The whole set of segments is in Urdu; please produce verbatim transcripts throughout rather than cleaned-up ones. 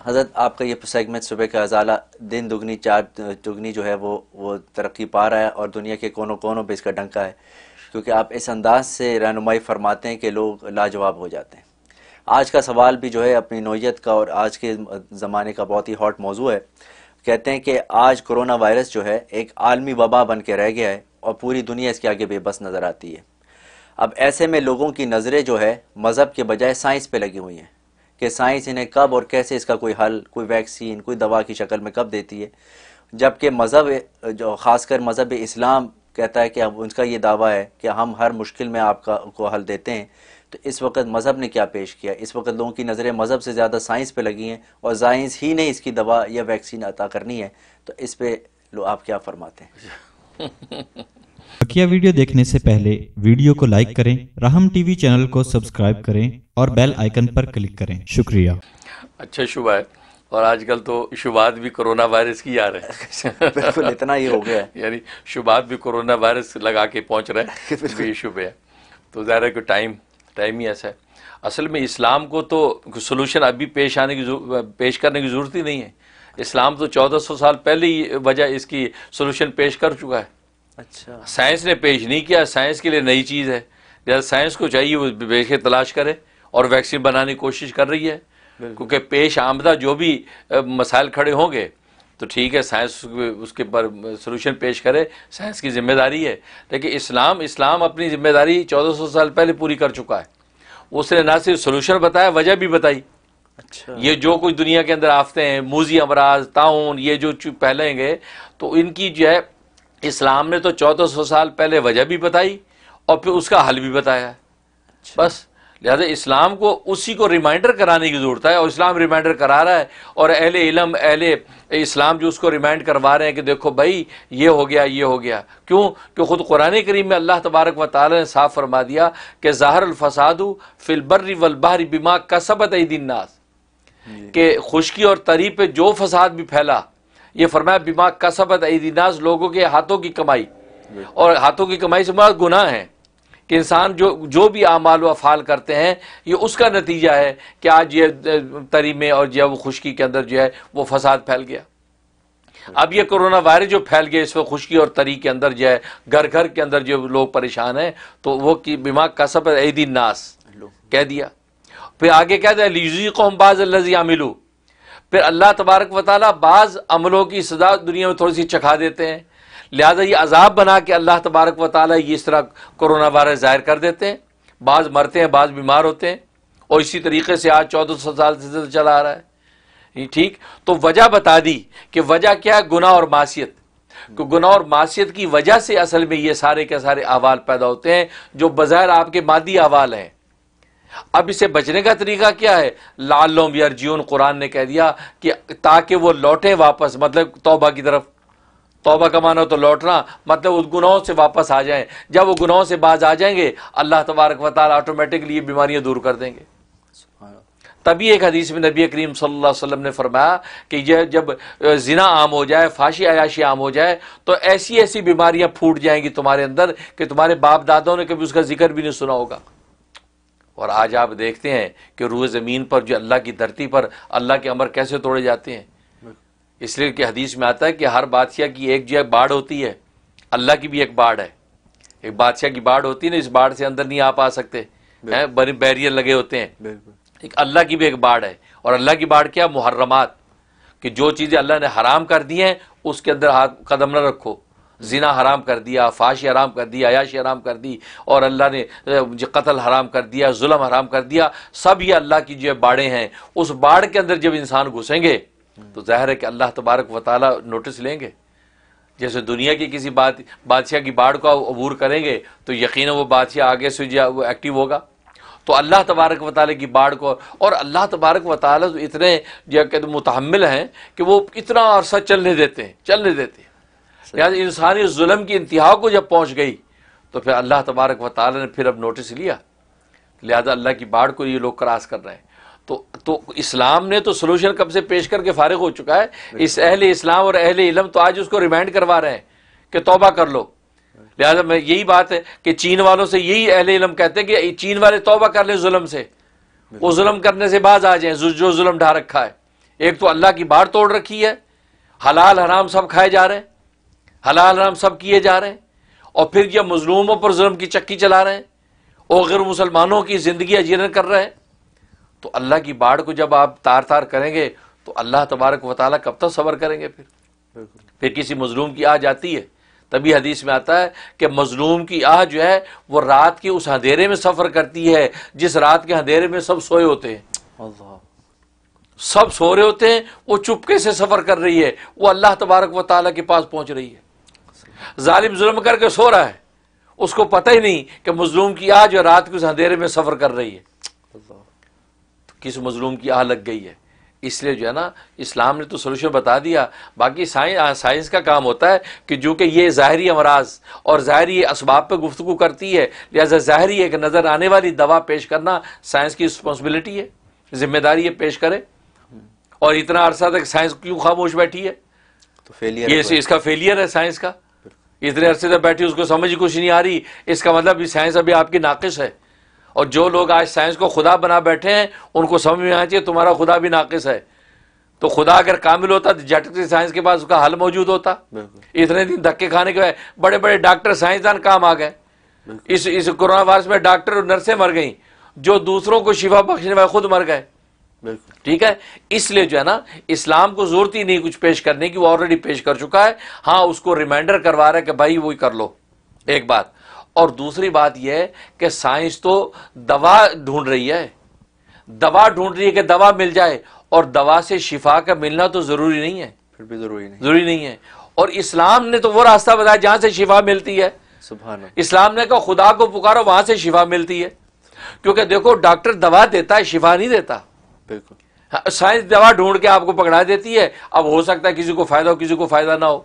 حضرت آپ کا یہ سیگمنٹ صبح کا ازالہ دن دگنی چار دگنی جو ہے وہ وہ ترقی پا رہا ہے اور دنیا کے کونوں کونوں پہ اس کا ڈنکا ہے، کیونکہ آپ اس انداز سے رہنمائی فرماتے ہیں کہ لوگ لاجواب ہو جاتے ہیں۔ آج کا سوال بھی جو ہے اپنی نوعیت کا اور آج کے زمانے کا بہت ہی ہاٹ موضوع ہے۔ کہتے ہیں کہ آج کرونا وائرس جو ہے ایک عالمی وبا بن کے رہ گیا ہے اور پوری دنیا اس کے آگے بے بس نظر آتی ہے۔ اب ایسے میں لوگوں کی نظریں جو ہے مذہب کے بجائے سائنس پہ لگی ہوئی ہیں کہ سائنس انہیں کب اور کیسے اس کا کوئی حل، کوئی ویکسین، کوئی دوا کی شکل میں کب دیتی ہے، جبکہ مذہب جو خاص کر مذہب اسلام کہتا ہے کہ اب ان کا یہ دعویٰ ہے کہ ہم ہر مشکل میں آپ کا کو حل دیتے ہیں۔ تو اس وقت مذہب نے کیا پیش کیا؟ اس وقت لوگوں کی نظریں مذہب سے زیادہ سائنس پہ لگی ہیں اور سائنس ہی نے اس کی دوا یا ویکسین عطا کرنی ہے، تو اس پہ لو آپ کیا فرماتے ہیں؟ بقیہ ویڈیو دیکھنے سے پہلے ویڈیو کو لائک کریں، رحم ٹی وی چینل کو سبسکرائب کریں اور بیل آئیکن پر کلک کریں۔ شکریہ۔ اچھا شبہ ہے، اور آج کل تو شبہات بھی کرونا وائرس کی آ رہے ہیں۔ بالکل اتنا ہی ہو گیا ہے، یعنی شبہات بھی کرونا وائرس لگا کے پہنچ رہے ہیں، یہ شبہ ہے۔ تو ظاہر ہے کہ ٹائم ٹائم ہی ایسا ہے۔ اصل میں اسلام کو تو سلوشن ابھی پیش آنے کی پیش کرنے کی ضرورت ہی نہیں ہے۔ اسلام تو چودہ سو سال پہلے ہی وجہ اس کی سلوشن پیش کر چکا ہے۔ اچھا، سائنس نے پیش نہیں کیا، سائنس کے لیے نئی چیز ہے، لہٰذا سائنس کو چاہیے وہ بیچ کے تلاش کرے اور ویکسین بنانے کی کوشش کر رہی ہے، کیونکہ پیش آمدہ جو بھی مسائل کھڑے ہوں گے تو ٹھیک ہے، سائنس اس کے پر سلوشن پیش کرے، سائنس کی ذمہ داری ہے۔ لیکن اسلام اسلام اپنی ذمہ داری چودہ سو سال پہلے پوری کر چکا ہے۔ اس نے نہ صرف سلوشن بتایا، وجہ بھی بتائی۔ اچھا، یہ جو کچھ دنیا کے اندر آفتے ہیں، موذی امراض، طاعون، یہ جو پھیلیں گے تو ان کی جو ہے اسلام نے تو چودہ سو سال پہلے وجہ بھی بتائی اور پھر اس کا حل بھی بتایا ہے۔ بس لہذا اسلام کو اسی کو ریمائنڈر کرانے کی ضرورت ہے، اور اسلام ریمائنڈر کرا رہا ہے، اور اہل علم اہل اسلام جو اس کو ریمائنڈ کروا رہے ہیں کہ دیکھو بھائی یہ ہو گیا یہ ہو گیا۔ کیوں کہ خود قرآن کریم میں اللہ تبارک و تعالی نے صاف فرما دیا کہ ظاہر الفساد فی البر والبحر بما کسبت ایدی الناس، کہ خشکی اور تری پہ جو فساد بھی پھیلا، یہ فرمایا بما کسبت ایدی الناس، لوگوں کے ہاتھوں کی کمائی، اور ہاتھوں کی کمائی سے مراد گناہ ہیں کہ انسان جو جو بھی اعمال و افعال کرتے ہیں یہ اس کا نتیجہ ہے کہ آج یہ تری میں اور جو وہ خشکی کے اندر جو ہے وہ فساد پھیل گیا۔ اب یہ کرونا وائرس جو پھیل گیا اس وقت خشکی اور تری کے اندر جو ہے گھر گھر کے اندر جو لوگ پریشان ہیں، تو وہ کی بما کسبت ایدی الناس کہہ دیا۔ پھر آگے کہہ دیا لیذیقہم بعض الذی عملوا، پھر اللہ تبارک و تعالیٰ بعض عملوں کی سزا دنیا میں تھوڑی سی چکھا دیتے ہیں، لہذا یہ عذاب بنا کے اللہ تبارک و تعالیٰ یہ اس طرح کرونا وائرس ظاہر کر دیتے ہیں۔ بعض مرتے ہیں، بعض بیمار ہوتے ہیں، اور اسی طریقے سے آج چودہ سو سال سے چلا آ رہا ہے۔ ٹھیک، تو وجہ بتا دی کہ وجہ کیا ہے، گناہ اور معصیت، کہ گناہ اور معصیت کی وجہ سے اصل میں یہ سارے کے سارے احوال پیدا ہوتے ہیں جو بظاہر آپ کے مادی احوال ہیں۔ اب اسے بچنے کا طریقہ کیا ہے؟ لعلہم یرجعون، قرآن نے کہہ دیا کہ تاکہ وہ لوٹیں واپس، مطلب توبہ کی طرف۔ توبہ کا معنی تو لوٹنا، مطلب اس گناہوں سے واپس آ جائیں۔ جب وہ گناہوں سے باز آ جائیں گے اللہ تبارک و تعالیٰ آٹومیٹکلی یہ بیماریاں دور کر دیں گے۔ تبھی ایک حدیث میں نبی کریم صلی اللہ علیہ وسلم نے فرمایا کہ یہ جب زنا عام ہو جائے، فحشی عیاشی عام ہو جائے، تو ایسی ایسی بیماریاں پھوٹ جائیں گی تمہارے اندر کہ تمہارے باپ دادوں نے کبھی اس کا ذکر بھی نہیں سنا ہوگا۔ اور آج آپ دیکھتے ہیں کہ روح زمین پر جو اللہ کی دھرتی پر اللہ کے امر کیسے توڑے جاتے ہیں۔ اس لیے کہ حدیث میں آتا ہے کہ ہر بادشاہ کی ایک جو ہے باڑ ہوتی ہے، اللہ کی بھی ایک باڑ ہے۔ ایک بادشاہ کی باڑ ہوتی ہے نا، اس باڑ سے اندر نہیں آپ آ سکتے، بڑے بیریئر لگے ہوتے ہیں۔ ایک اللہ کی بھی ایک باڑ ہے، اور اللہ کی باڑ کیا؟ محرمات، کہ جو چیزیں اللہ نے حرام کر دی ہیں اس کے اندر ہاتھ قدم نہ رکھو۔ زنا حرام کر دیا، فحشی حرام کر دی، عیاشی حرام کر دی، اور اللہ نے قتل حرام کر دیا، ظلم حرام کر دیا، سب یہ اللہ کی جو باڑیں ہیں۔ اس باڑ کے اندر جب انسان گھسیں گے تو ظاہر ہے کہ اللہ تبارک و تعالیٰ نوٹس لیں گے۔ جیسے دنیا کی کسی بات بادشاہ کی باڑ کو عبور کریں گے تو یقیناً وہ بادشاہ آگے سے جو وہ ایکٹیو ہوگا۔ تو اللہ تبارک و تعالیٰ کی باڑ کو، اور اللہ تبارک و تعالیٰ تو اتنے جو کہ متحمل ہیں کہ وہ اتنا عرصہ چلنے دیتے ہیں چلنے دیتے ہیں لہٰذا انسانی ظلم کی انتہا کو جب پہنچ گئی تو پھر اللہ تبارک و تعالیٰ نے پھر اب نوٹس لیا، لہذا اللہ کی باڑ کو یہ لوگ کراس کر رہے ہیں۔ تو تو اسلام نے تو سلوشن کب سے پیش کر کے فارغ ہو چکا ہے۔ اس اہل اسلام اور اہل علم تو آج اس کو ریمائنڈ کروا رہے ہیں کہ توبہ کر لو۔ لہذا میں یہی بات ہے کہ چین والوں سے یہی اہل علم کہتے ہیں کہ چین والے توبہ کر لیں ظلم سے، وہ ظلم کرنے سے باز آ جائیں جو ظلم ڈھا رکھا ہے۔ ایک تو اللہ کی باڑ توڑ رکھی ہے، حلال حرام سب کھائے جا رہے ہیں، حلال حرام سب کیے جا رہے ہیں، اور پھر یہ مظلوموں پر ظلم کی چکی چلا رہے ہیں اور غیر مسلمانوں کی زندگی اجیرن کر رہے ہیں۔ تو اللہ کی باڑ کو جب آپ تار تار کریں گے تو اللہ تبارک و تعالیٰ کب تک صبر کریں گے؟ پھر پھر کسی مظلوم کی آہ جاتی ہے، تبھی حدیث میں آتا ہے کہ مظلوم کی آہ جو ہے وہ رات کے اس اندھیرے میں سفر کرتی ہے جس رات کے اندھیرے میں سب سوئے ہوتے ہیں، اللہ، سب سو رہے ہوتے ہیں، وہ چپکے سے سفر کر رہی ہے، وہ اللہ تبارک و تعالیٰ کے پاس پہنچ رہی ہے۔ ظالم ظلم کر کے سو رہا ہے، اس کو پتہ ہی نہیں کہ مظلوم کی آہ جو رات کے اس اندھیرے میں سفر کر رہی ہے، اللہ، تو کس مظلوم کی آہ لگ گئی ہے۔ اس لیے جو ہے نا اسلام نے تو سولوشن بتا دیا، باقی سائنس سائنس کا کام ہوتا ہے کہ جو کہ یہ ظاہری امراض اور ظاہری اسباب پہ گفتگو کرتی ہے، لہذا ظاہری ایک نظر آنے والی دوا پیش کرنا سائنس کی رسپانسبلٹی ہے، ذمہ داری یہ پیش کرے۔ اور اتنا عرصہ تک سائنس کیوں خاموش بیٹھی ہے؟ تو فیلئر یہ اس کا فیلئر ہے سائنس کا، اتنے عرصے تک بیٹھی، اس کو سمجھ کچھ نہیں آ رہی، اس کا مطلب سائنس ابھی آپ کی ناقص ہے۔ اور جو لوگ آج سائنس کو خدا بنا بیٹھے ہیں ان کو سمجھ میں آنا چاہیے تمہارا خدا بھی ناقص ہے۔ تو خدا اگر کامل ہوتا تو جھٹک سے سائنس کے پاس اس کا حل موجود ہوتا۔ اتنے دن دھکے کھانے کے بعد بڑے بڑے ڈاکٹر سائنسدان کام آ گئے۔ اس اس کورونا وائرس میں ڈاکٹر اور نرسیں مر گئیں، جو دوسروں کو شفا بخشنے والے خود مر گئے۔ ٹھیک ہے، اس لیے جو ہے نا اسلام کو ضرورت ہی نہیں کچھ پیش کرنے کی، وہ آلریڈی پیش کر چکا ہے۔ ہاں اس کو ریمائنڈر کروا رہا ہے کہ بھائی وہی کر لو، ایک بات۔ اور دوسری بات یہ ہے کہ سائنس تو دوا ڈھونڈ رہی ہے، دوا ڈھونڈ رہی ہے کہ دوا مل جائے، اور دوا سے شفا کا ملنا تو ضروری نہیں ہے، پھر بھی ضروری نہیں، ضروری نہیں ہے۔ اور اسلام نے تو وہ راستہ بتایا جہاں سے شفا ملتی ہے۔ سبحان اللہ، اسلام نے کہا خدا کو پکارو، وہاں سے شفا ملتی ہے۔ کیونکہ دیکھو ڈاکٹر دوا دیتا ہے، شفا نہیں دیتا۔ بالکل، سائنس دوا ڈھونڈ کے آپ کو پکڑا دیتی ہے، اب ہو سکتا ہے کسی کو فائدہ ہو کسی کو فائدہ نہ ہو،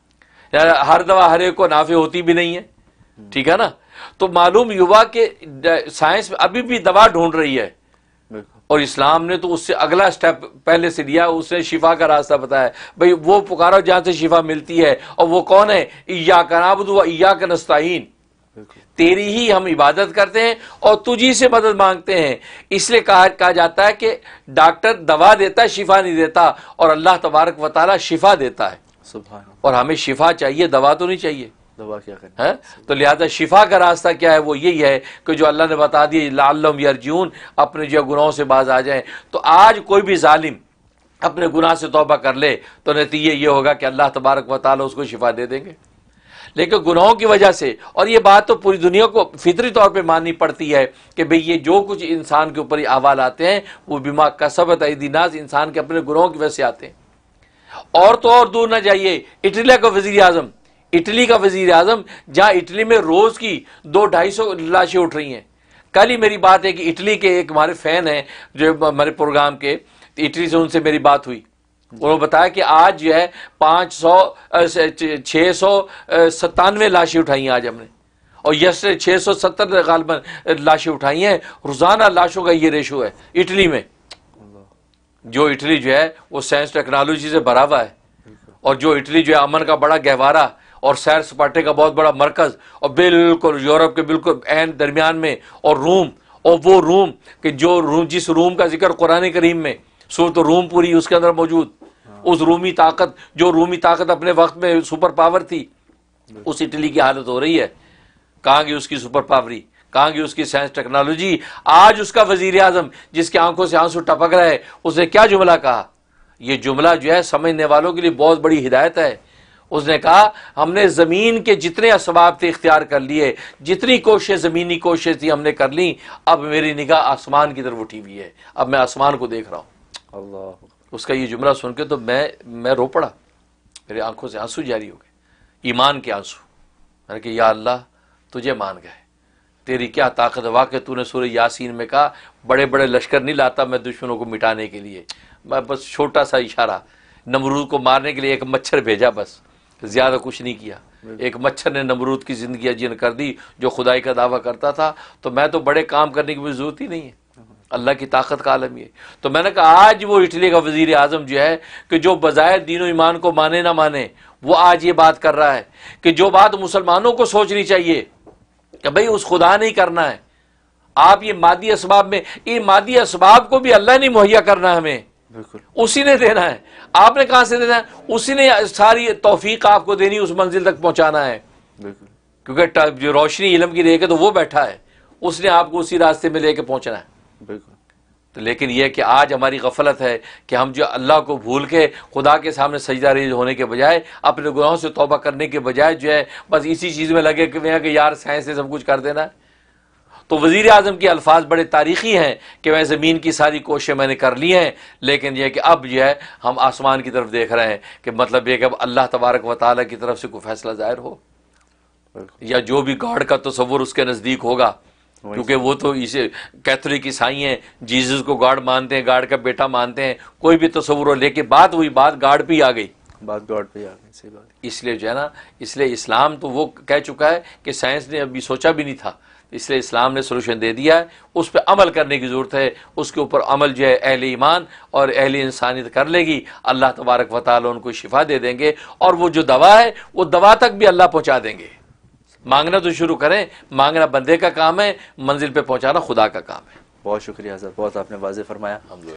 ہر دوا ہر ایک کو نافع ہوتی بھی نہیں ہے، ٹھیک ہے نا۔ تو معلوم ہوا کہ سائنس ابھی بھی دوا ڈھونڈ رہی ہے، اور اسلام نے تو اس سے اگلا سٹیپ پہلے سے لیا، اس نے شفا کا راستہ بتایا، بھئی وہ پکارو جہاں سے شفا ملتی ہے، اور وہ کون ہے؟ ایاک نعبد و ایاک نستعین، تیری ہی ہم عبادت کرتے ہیں اور تجھی سے مدد مانگتے ہیں۔ اس لیے کہا کہا جاتا ہے کہ ڈاکٹر دوا دیتا ہے، شفا نہیں دیتا، اور اللہ تبارک و تعالی شفا دیتا ہے۔ سبحان اللہ، اور ہمیں شفا چاہیے، دوا تو نہیں چاہیے، دوا کیا کرنا ہے؟ تو لہذا شفا کا راستہ کیا ہے؟ وہ یہی ہے کہ جو اللہ نے بتا دیا، لعلہم یرجعون، اپنے جو گناہوں سے باز آ جائیں۔ تو آج کوئی بھی ظالم اپنے گناہ سے توبہ کر لے تو نتیجہ یہ ہوگا کہ اللہ تبارک و تعالیٰ اس کو شفا دے دیں گے۔ لیکن گناہوں کی وجہ سے، اور یہ بات تو پوری دنیا کو فطری طور پہ ماننی پڑتی ہے کہ بھئی یہ جو کچھ انسان کے اوپر احوال آتے ہیں وہ بما کسبت ایدی الناس، انسان کے اپنے گناہوں کی وجہ سے آتے ہیں۔ اور تو اور دور نہ جائیے، اٹلی کا وزیر اعظم اٹلی کا وزیر اعظم جہاں اٹلی میں روز کی دو ڈھائی سو لاشیں اٹھ رہی ہیں۔ کل ہی میری بات ہے کہ اٹلی کے ایک ہمارے فین ہیں جو ہمارے پروگرام کے، اٹلی سے ان سے میری بات ہوئی، انہوں نے بتایا کہ آج جو ہے پانچ سو چھ سو ستانوے لاشیں اٹھائی ہیں آج ہم نے، اور یسٹر چھ سو ستر غالباً لاشیں اٹھائی ہیں۔ روزانہ لاشوں کا یہ ریشو ہے اٹلی میں، جو اٹلی جو ہے وہ سائنس ٹیکنالوجی سے بھرا ہوا ہے، اور جو اٹلی جو ہے امن کا بڑا گہوارہ اور سیر سپاٹے کا بہت بڑا مرکز، اور بالکل یورپ کے بالکل عین درمیان میں، اور روم، اور وہ روم کہ جو روم جس روم کا ذکر قرآن کریم میں سورۃ روم پوری اس کے اندر موجود، اس رومی طاقت جو رومی طاقت اپنے وقت میں سپر پاور تھی، اس اٹلی کی حالت ہو رہی ہے۔ کہاں گئی اس کی سپر پاوری، کہاں گئی اس کی سائنس ٹیکنالوجی؟ آج اس کا وزیر اعظم جس کی آنکھوں سے آنسو ٹپک رہے، اس نے کیا جملہ کہا؟ یہ جملہ جو ہے سمجھنے والوں کے لیے بہت بڑی ہدایت ہے۔ اس نے کہا ہم نے زمین کے جتنے اسباب تھے اختیار کر لیے، جتنی کوششیں زمینی کوششیں تھی ہم نے کر لی، اب میری نگاہ آسمان کی طرف اٹھی ہوئی ہے، اب میں آسمان کو دیکھ رہا ہوں۔ اللہ، اس کا یہ جملہ سن کے تو میں میں رو پڑا، میرے آنکھوں سے آنسو جاری ہو گئے، ایمان کے آنسو۔ میں نے کہا یا اللہ تجھے مان گئے، تیری کیا طاقت ہے۔ واقع تو نے سورہ یاسین میں کہا بڑے بڑے لشکر نہیں لاتا میں دشمنوں کو مٹانے کے لیے، میں بس چھوٹا سا اشارہ، نمرود کو مارنے کے لیے ایک مچھر بھیجا، بس زیادہ کچھ نہیں کیا۔ ایک مچھر نے نمرود کی زندگی اجین کر دی جو خدائی کا دعویٰ کرتا تھا۔ تو میں تو بڑے کام کرنے کی ضرورت ہی نہیں ہے، اللہ کی طاقت کا عالم یہ۔ تو میں نے کہا آج وہ اٹلی کا وزیر اعظم جو ہے کہ جو بظاہر دین و ایمان کو مانے نہ مانے، وہ آج یہ بات کر رہا ہے کہ جو بات مسلمانوں کو سوچنی چاہیے کہ بھئی اس خدا نہیں کرنا ہے، آپ یہ مادی اسباب میں، یہ مادی اسباب کو بھی اللہ نہیں مہیا کرنا ہمیں، بالکل اسی نے دینا ہے. آپ نے کہاں سے دینا ہے؟ اسی نے ساری توفیق آپ کو دینی، اس منزل تک پہنچانا ہے. بالکل کیونکہ جو روشنی علم کی لے کے تو وہ بیٹھا ہے، اس نے آپ کو اسی راستے میں لے کے پہنچنا ہے. بالکل. تو لیکن یہ کہ آج ہماری غفلت ہے کہ ہم جو اللہ کو بھول کے خدا کے سامنے سجدہ ریز ہونے کے بجائے، اپنے گناہوں سے توبہ کرنے کے بجائے جو ہے بس اسی چیز میں لگے کہ یار سائنس نے سب کچھ کر دینا ہے. تو وزیر اعظم کے الفاظ بڑے تاریخی ہیں کہ میں زمین کی ساری کوششیں میں نے کر لی ہیں، لیکن یہ کہ اب جو ہے ہم آسمان کی طرف دیکھ رہے ہیں کہ مطلب یہ کہ اب اللہ تبارک و تعالیٰ کی طرف سے کوئی فیصلہ ظاہر ہو، یا جو بھی گاڈ کا تصور اس کے نزدیک ہوگا. کیونکہ وہ تو اسے کیتھولک عیسائی ہیں، جیزس کو گاڈ مانتے ہیں، گاڈ کا بیٹا مانتے ہیں، کوئی بھی تصور ہو، لیکن بات وہی بات گاڈ پہ ہی آ گئی. بات گاڈ پہ آ گئی. صحیح بات. اس لیے جو ہے نا، اس لیے اسلام تو وہ کہہ چکا ہے کہ سائنس نے ابھی سوچا بھی نہیں تھا، اس لیے اسلام نے سولوشن دے دیا ہے. اس پہ عمل کرنے کی ضرورت ہے. اس کے اوپر عمل جو ہے اہل ایمان اور اہل انسانیت کر لے گی، اللہ تبارک و تعالیٰ ان کو شفا دے دیں گے، اور وہ جو دوا ہے وہ دوا تک بھی اللہ پہنچا دیں گے. مانگنا تو شروع کریں، مانگنا بندے کا کام ہے، منزل پہ پہنچانا خدا کا کام ہے. بہت شکریہ حضرت، بہت آپ نے واضح فرمایا.